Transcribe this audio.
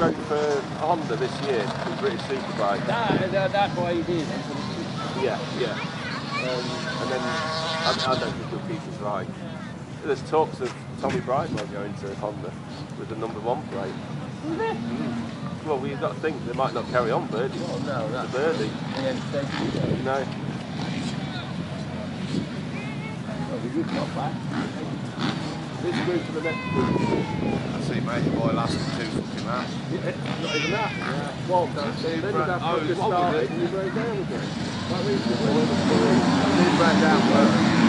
rode for Honda this year, the British Superbike. That's why he did. Yeah, yeah. And then I don't think he'll keep his ride. There's talks of Tommy Bridewell going to Honda with the #1 plate. Is it? Well, we've got to think they might not carry on Birdie. Oh no, that's the Birdie. No. Well, we good not back. This group for the next group. I see, mate, your boy lasted 2 fucking laps. Yeah, not even that. Yeah. Well, then he's after a good start and he broke down again. He broke down well.